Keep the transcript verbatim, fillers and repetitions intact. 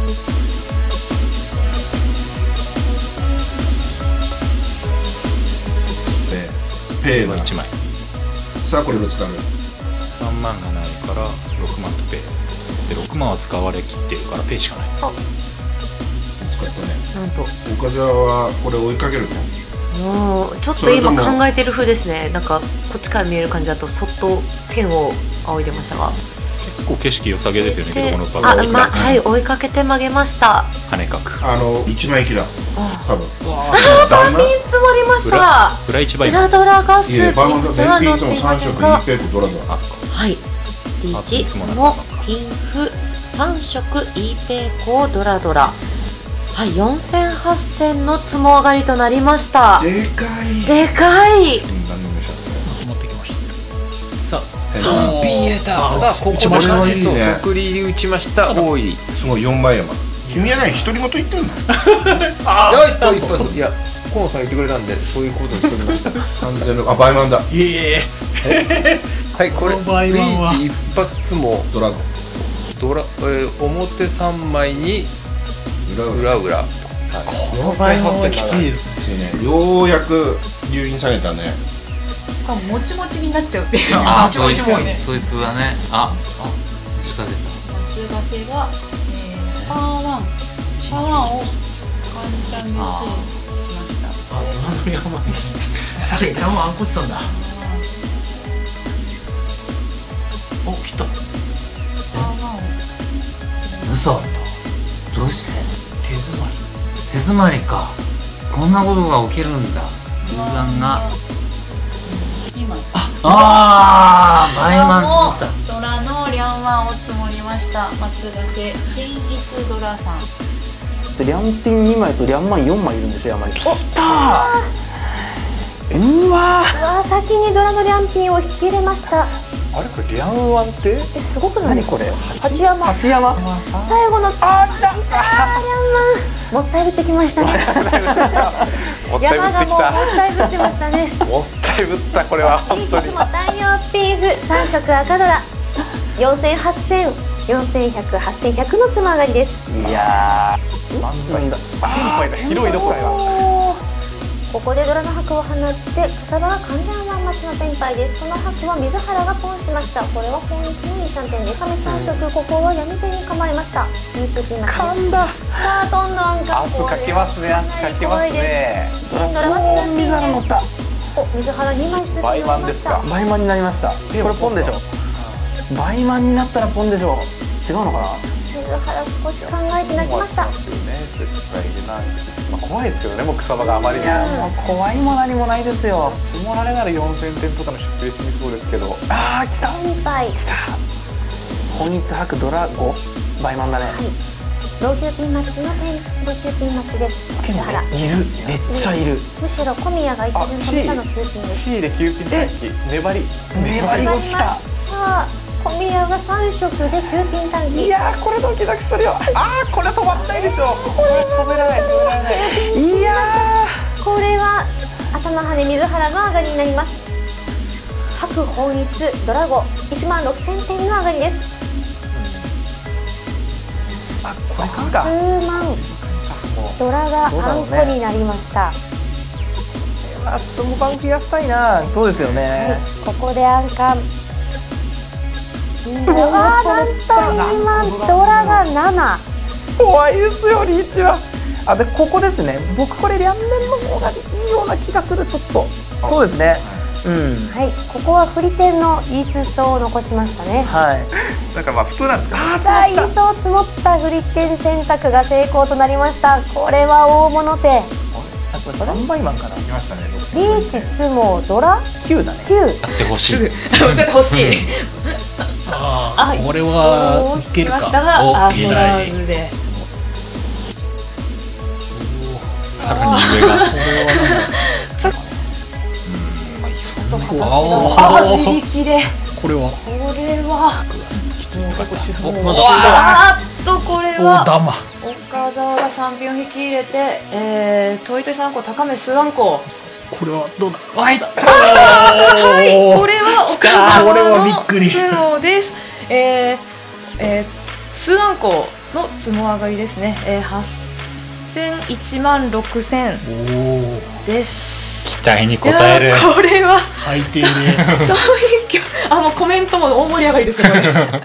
ペイはいちまい。さあこれぶつかる。 さんまんがないからろくまんとペイで、ろくまんは使われきってるからペイしかない。 あ、ぶつかったね。 なんと岡澤はこれ追いかけるの？ もうちょっと今考えてる風ですね。なんかこっちから見える感じだとそっと天を仰いでましたが、 結構景色良さげですよね。けどこのパあ、ま、はい、追いかけて曲げました。 跳ねかく。 あの一枚きだ。多分。 ああ、バーピン積もりました。 裏一倍。 裏ドラガスにこちらは乗っていませんが、はい。リーチ、ツモ、ピンフ、さん色、イーペイコー、ドラドラ。はい、よんせんはっせんのつも上がりとなりました。 でかい。 でかい。 持ってきました。さあ、 さんピン入れた。さあ、ここでそう即利打ちました。多い。 すごいよんばい山。君は何独り言言ってんの？ ああ、いと一発。いや、河野さん言ってくれたんで、そういうことにしてみました。 三千六、あ、バイマンだ。 いえいえ。 はい、これリーチ一発つもドラゴン。 ドラ、えー、表三枚に裏裏。 このバイマンはきついですね。ようやく留飲下げたね。 しかももちもちになっちゃうっていう。 あ、 もちもちもね。 そいつだね。あ、あ、仕掛けた。 松ヶ瀬が、えー、パーワン、パーワンをカンちゃんでしました。 あ、ドラドリアマン。 されたもあんこつさんだ。 お、来た。 パーワンを。 嘘。どうして？ 手詰まり。 手詰まりか。こんなことが起きるんだ。偶然な。ああ、バイマン積もった。 ドラのリャンワンを積もりました。松ヶ瀬新一ドラさん。 リャンピンにまいとリャンマンよんまいいるんですよ、山に。きたー。うわー。 うわ、先にドラのリャンピンを引き入れました。 あれこれリャンワンって？え、 すごくない？ 何これ？ 八山。 八山。 最後の。あー、だ。あー、リャンマン。もったいぶってきましたね。山がもうもったいぶってましたね。 もったいぶったこれは本当に。 も太陽ピンフさん色赤ドラ。よんせんはっせん、よんせんひゃく、はっせんひゃくのつま上がりです。 いやー、満載だ。満載だ。広いどこだよ。 ここでドラの白を放って草場が完全ワンマッチの先輩です。その白は水原がポンしました。これは本一のにさんてんで亀さん色、ここは闇手に構えました。ニュースピンマ噛んだ。 さあどんどんか圧かけますね。圧かけますね。 金ドラがおお、水原乗った。 お、水原にまい進みました。 バイマンですか。バイマンになりました。これポンでしょ。バイマンになったらポンでしょ。違うのかな。 水原少し考えて泣きました。 まあ怖いですけどね、もう草場があまりに。もう怖いも何もないですよ。積もられならよんせんてんとかの出費しみそうですけど。ああ、来た。 先輩。 来た。本一白ドラごバイマンだね。はい。 老朽ピンマッチの点、老朽ピンマッチです。水原。 いる、めっちゃいる。 むしろ小宮が一巡止めたのきゅうピンです。 C できゅうピン待機。粘り。粘り腰きた。さあ。小宮がさん色できゅうピン短期。 いやー、これドキドキするよ。あー、これ止まんないでしょ。これ止められない、止められない。いやー、これは頭羽水原の上がりになります。白本一ドラゴいちまんろくせんてんの上がりです。 あ、これか。 数万ドラがあんこになりました。 あ、ともバン増やしたいな。そうですよね。 ここでアンカン。うわー、なんとにまんドラがなな。 怖いですよ、リーチは。あ、でここですね。僕これ両面の方がいいような気がする。ちょっとそうですね。うん、 はい、ここは振り点のいい裾を残しましたね。 はい。なんかまあ普通なんですけど。 ああ、いい裾を積もった振り点選択が成功となりました。これは大物手。 あ、これ三倍マンかな。来ましたね。 リーチスモドラきゅうだね。 きゅう。 やってほしい。 やってほしい。 ああ、これはいけるか。 あ、取らずで。 さらに上が。 ああ、自力で。 これは。 これは。 あっと、これは。岡澤がさんピンを引き入れて、えー、トイトイさんこ高め数案個。 これはどうだ。はい。 はい、これは岡澤のこれはびっくり。 スローです。えー、えー、数案個のつも上がりですね、えー、はっせん、いちまんろくせんです。 期待に応える。 これは最低であ、もうコメントも大盛り上がりですよこれ